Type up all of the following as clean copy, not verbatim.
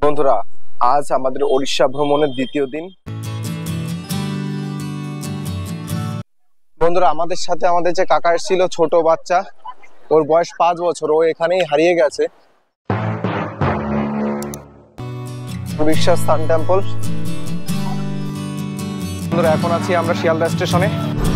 বন্ধুরা, আজ আমাদের ওড়িশা ভ্রমণের দ্বিতীয় দিন। বন্ধুরা, আমাদের সাথে আমাদের যে কাকা এসেছিল, ছোট বাচ্চা, ওর বয়স 5 বছর, ও এখানেই হারিয়ে গেছে। Orissa sun temple. বন্ধুরা, এখন আছি আমরা শিয়ালদা স্টেশনে।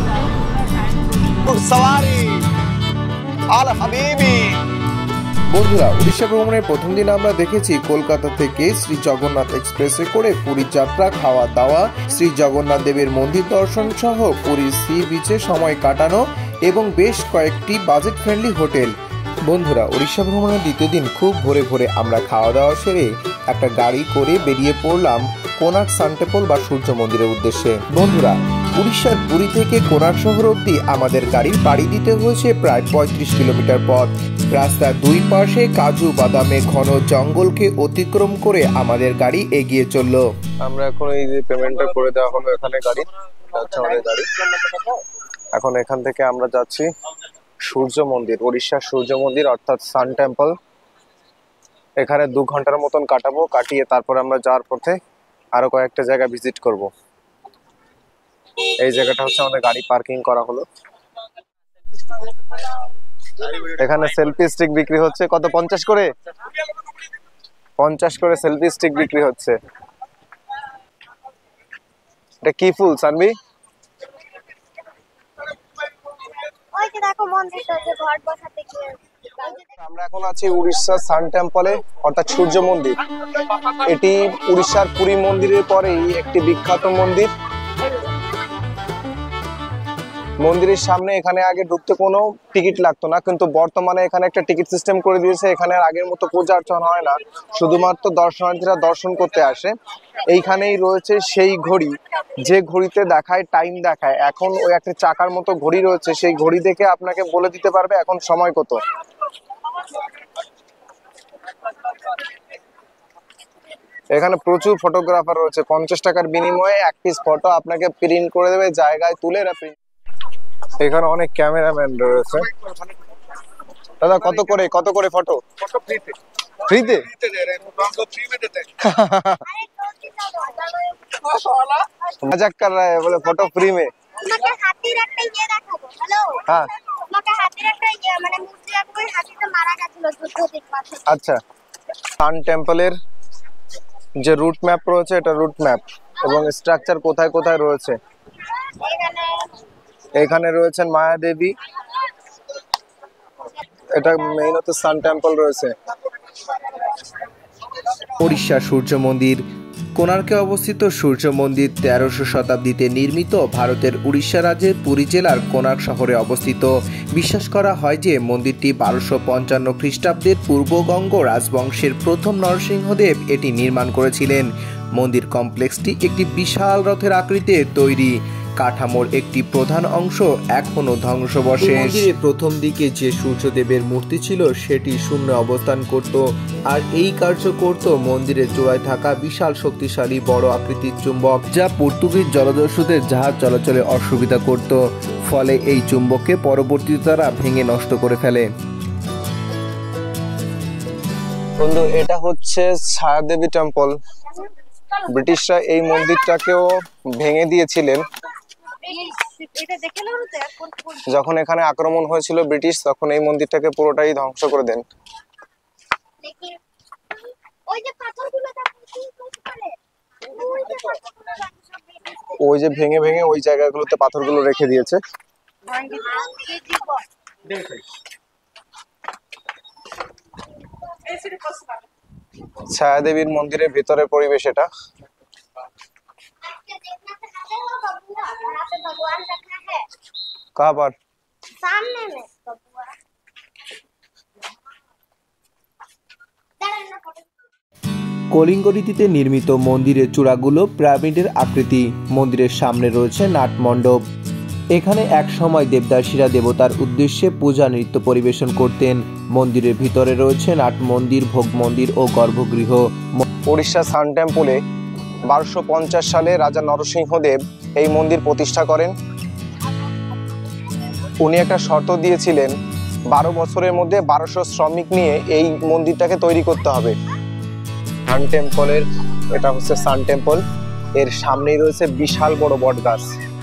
বন্ধুরা, উড়িষ্যা ভ্রমণের প্রথম দিন আমরা দেখেছি কলকাতা থেকে শ্রী জগন্নাথ এক্সপ্রেসে করে পুরীর যাত্রা, খাওয়া দাওয়া, শ্রী জগন্নাথ দেবের মন্দির দর্শন সহ পুরীর সি বিচে সময় কাটানো এবং বেশ কয়েকটি বাজেট ফ্রেন্ডলি হোটেল। বন্ধুরা, উড়িষ্যা ভ্রমণের দ্বিতীয় দিন খুব ভোরে ভোরে আমরা খাওয়া দাওয়া সেরে একটা গাড়ি করে বেরিয়ে পড়লাম কোনার্ক সান টেম্পল বা সূর্য মন্দিরের উদ্দেশ্যে। বন্ধুরা, উড়িষ্যার পুরী থেকে কোনার্ক শহর অব্দি আমাদের গাড়ির পাড়ি দিতে হয়েছে প্রায় 35 কিলোমিটার পথ। রাস্তার দুই পাশে কাজু বাদামে ঘন জঙ্গলকে অতিক্রম করে আমাদের গাড়ি এগিয়ে চলল। আমরা এখন এই যে পেমেন্টটা করে দেওয়া হলো, এখানে গাড়ি যাচ্ছে, আমাদের গাড়ি। এখন এখান থেকে আমরা যাচ্ছি সূর্য মন্দির, উড়িষ্যার সূর্য মন্দির অর্থাৎ সান টেম্পল। এখানে 2 ঘন্টার মতন কাটাবো, কাটিয়ে তারপরে আমরা যাওয়ার পথে আরো কয়েকটা জায়গা ভিজিট করব। এই জায়গাটা হচ্ছে আমাদের গাড়ি পার্কিং করা হলো। এখানে সেলফি স্টিক বিক্রি হচ্ছে। কত? 50 করে? 50 করে সেলফি স্টিক বিক্রি হচ্ছে। এটা কি ফুল সানবি? আমরা এখন আছি উড়িষ্যা সান টেম্পলে অর্থাৎ সূর্য মন্দির। এটি উড়িষ্যার পুরী মন্দিরের পরেই একটি বিখ্যাত মন্দির। মন্দিরের সামনে এখানে আগে ঢুকতে কোনো টিকিট লাগতো না, কিন্তু বর্তমানে এখানে একটা টিকিট সিস্টেম করে দিয়েছে। এখানে আগের মতো পূজা অর্চনা হয় না, শুধুমাত্র দর্শনার্থীরা দর্শন করতে আসে। এইখানেই রয়েছে সেই ঘড়ি, যে ঘড়িতে দেখায়, টাইম দেখায়। এখন ওই একটা চাকার মতো ঘড়ি রয়েছে, সেই ঘড়ি দেখে আপনাকে বলে দিতে পারবে এখন সময় কত। এখানে প্রচুর ফটোগ্রাফার রয়েছে। 50 টাকার বিনিময়ে 1 পিস ফটো আপনাকে প্রিন্ট করে দেবে, জায়গায় তুলে রাখবে। এখানে অনেক ক্যামেরাম্যান রয়েছে। দাদা, কত করে ফটো? ফ্রিতে? मजाक कर रहा है, बोले फोटो फ्री में। আচ্ছা, সান টেম্পলের যে রুট ম্যাপ রয়েছে, এটা রুট ম্যাপ এবং স্ট্রাকচার কোথায় কোথায় রয়েছে। এখানে রয়েছেন মায়া দেবী, এটা মেইনত সান টেম্পল রয়েছে। উড়িষ্যা সূর্য মন্দির। কোণার্কে অবস্থিত সূর্য মন্দির 1300 শতাব্দীতে নির্মিত। ভারতের উড়িষ্যা রাজ্যের পুরী জেলার কোণার্ক শহরে অবস্থিত। বিশ্বাস করা হয় যে মন্দিরটি 1255 খ্রিস্টাব্দের পূর্বগঙ্গ রাজবংশের প্রথম নরসিংহদেব এটি নির্মাণ করেছিলেন। মন্দির কমপ্লেক্সটি একটি বিশাল রথের আকৃতিতে তৈরি। কাঠামোর একটি প্রধান অংশ এখনো ধ্বংসাবশেষ। মন্দিরের প্রথম দিকে যে সূর্যদেবের মূর্তি ছিল সেটি শূন্য অবস্থান করত, আর এই কার্য করত মন্দিরের চূড়ায় থাকা বিশাল শক্তিশালী বড় আকৃতির চুম্বক, যা পর্তুগিজ জলদস্যুদের জাহাজ চলাচলে অসুবিধা করত। ফলে এই চুম্বককে পরবর্তীতে তারা ভেঙে নষ্ট করে ফেলে। বন্ধু, এটা হচ্ছে ছায়াদেবী টেম্পল। ব্রিটিশরা এই মন্দিরটাকেও ভেঙে দিয়েছিলেন। যখন এখানে আক্রমণ হয়েছিল ব্রিটিশ, তখন এই মন্দিরটাকে পুরোটাই ধ্বংস করে দেন। ওই যে ভেঙে ভেঙে ওই জায়গাগুলোতে পাথরগুলো রেখে দিয়েছে। ছায়াদেবীর মন্দিরের ভিতরের পরিবেশ এটা। कहाँ पर? सामने में। কলিঙ্গ রীতিতে নির্মিত মন্দিরের চূড়াগুলো পিরামিডের আকৃতি। মন্দিরের সামনে রয়েছে নাটমণ্ডপ। এখানে এক সময় দেবদাসীরা দেবতার উদ্দেশ্যে পূজা নৃত্য পরিবেশন করতেন। মন্দিরের ভিতরে রয়েছে নাট মন্দির, ভোগ মন্দির ও গর্ভগৃহ। উড়িষ্যা সান টেম্পলে 1250 সালে রাজা নরসিংহদেব এই মন্দির প্রতিষ্ঠা করেন। উনি একটা শর্ত দিয়েছিলেন, 12 বছরের মধ্যে 1200 শ্রমিক নিয়ে এই মন্দিরটাকে তৈরি করতে হবে। সান টেম্পলের, এটা হচ্ছে সান টেম্পল, এর সামনেই রয়েছে বিশাল বড় বট গাছ,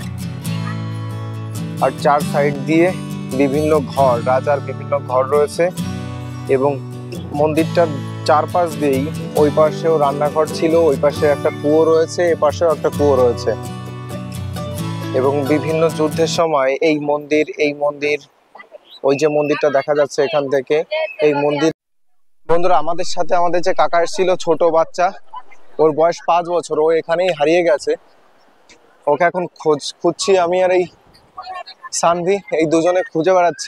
আর চার সাইড দিয়ে বিভিন্ন ঘর, রাজার বিভিন্ন ঘর রয়েছে, এবং মন্দিরটার চারপাশ দিয়েই ওই পাশেও রান্নাঘর ছিল, ওই পাশে একটা কুয়ো রয়েছে, এ পাশেও একটা কুয়ো রয়েছে, এবং বিভিন্ন যুদ্ধের সময় এই মন্দির ওই যে মন্দিরটা দেখা যাচ্ছে এখান থেকে, এই মন্দির। বন্ধুরা, আমাদের সাথে আমাদের যে কাকা এসেছিল, ছোট বাচ্চা, ওর বয়স 5 বছর, ও এখানেই হারিয়ে গেছে। ওকে এখন খুঁজছি আমি আর এই সানভি, এই দুজনে খুঁজে বেড়াচ্ছি।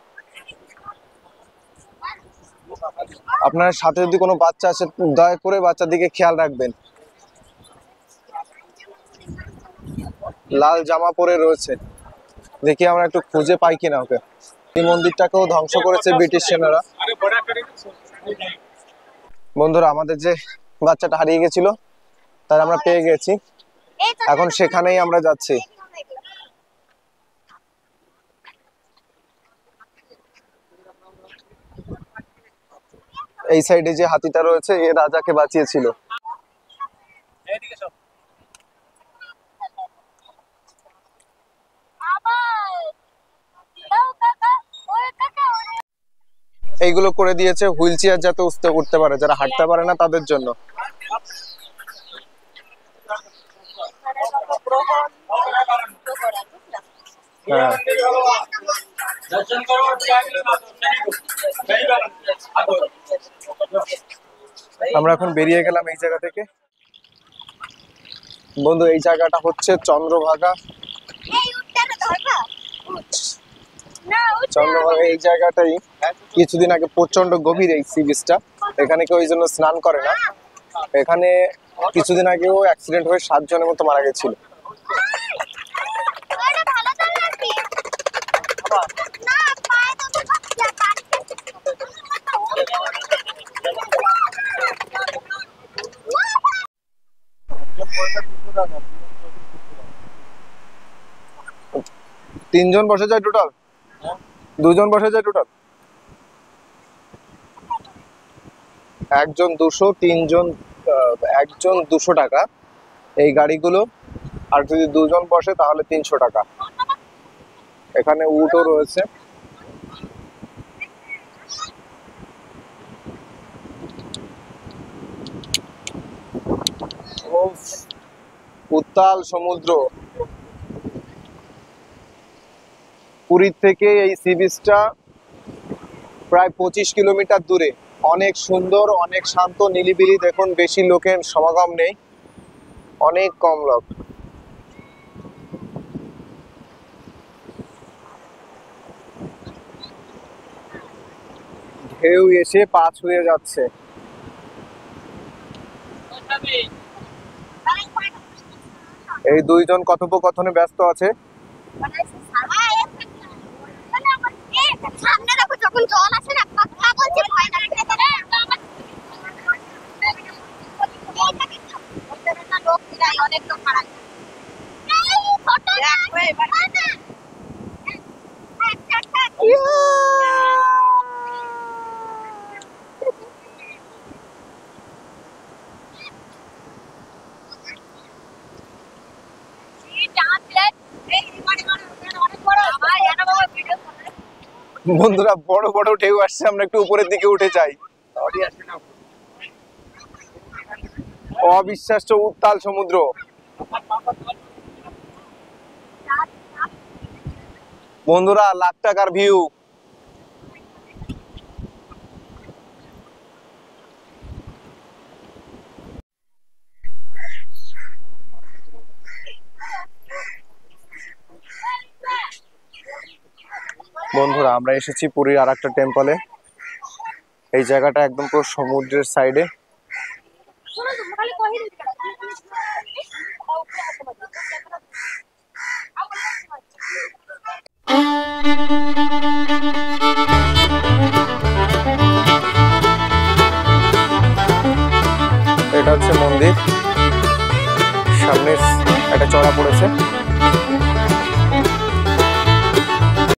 আপনার সাথে যদি কোনো বাচ্চা আসে, দয়া করে বাচ্চার দিকে খেয়াল রাখবেন। লাল জামা পরে রয়েছে, দেখি আমরা একটু খুঁজে পাই কিনা ওকে। এই মন্দিরটাকেও ধ্বংস করেছে ব্রিটিশ সেনারা। বন্ধুরা, আমাদের যে বাচ্চাটা হারিয়ে গেছিল তার আমরা পেয়ে গেছি, এখন সেখানেই আমরা যাচ্ছি। এই সাইডে যে হাতিটা রয়েছে, এ রাজাকে বাঁচিয়েছিল। এইগুলো করে দিয়েছে হুইল চেয়ার যাতে উঠতে পারে, যারা হাঁটতে পারে না তাদের জন্য। হ্যাঁ, আমরা এখন বেরিয়ে গেলাম এই জায়গা থেকে। বন্ধু, এই জায়গাটা হচ্ছে চন্দ্রভাগা। চন্দ্রভাগা এই জায়গাটাই কিছুদিন আগে প্রচন্ড গভীর এই সি বিচটা, এখানে কেউ এই জন্য স্নান করে না। এখানে কিছুদিন আগেও অ্যাক্সিডেন্ট হয়ে 7 জনের মতো মারা গেছিল। তিনজন বসে যায় টোটাল, 2 জন বসে যায় টোটাল, একজন 200, 3 জন একজন 200 টাকা এই গাড়িগুলো, আর যদি 2 জন বসে তাহলে 300 টাকা। এখানে উটও রয়েছে। উত্তাল সমুদ্র। পুরীর থেকে এই সি বিচটা প্রায় 25 কিলোমিটার দূরে, অনেক সুন্দর, অনেক শান্ত, নিরিবিলি। দেখুন, বেশি লোকের সমাগম নেই, অনেক কম লোক। ঢেউ এসে পা ছুঁয়ে যাচ্ছে। এই 2 জন কথোপকথনে ব্যস্ত আছে। সামনে দেখো, যখন জল আসে না, কথা বলছে, ভয় লাগে। লোক যায়, অনেক লোক মারা যায়। বন্ধুরা, বড় বড় ঢেউ আসছে, আমরা একটু উপরের দিকে উঠে যাই। অবিশ্বাস্য উত্তাল সমুদ্র। বন্ধুরা, লাখ টাকার ভিউ। বন্ধুরা, আমরা এসেছি পুরীর আরেকটা টেম্পলে। এই জায়গাটা একদম পুরো সমুদ্রের সাইডে। এটা হচ্ছে মন্দির, সামনে একটা চড়া পড়েছে।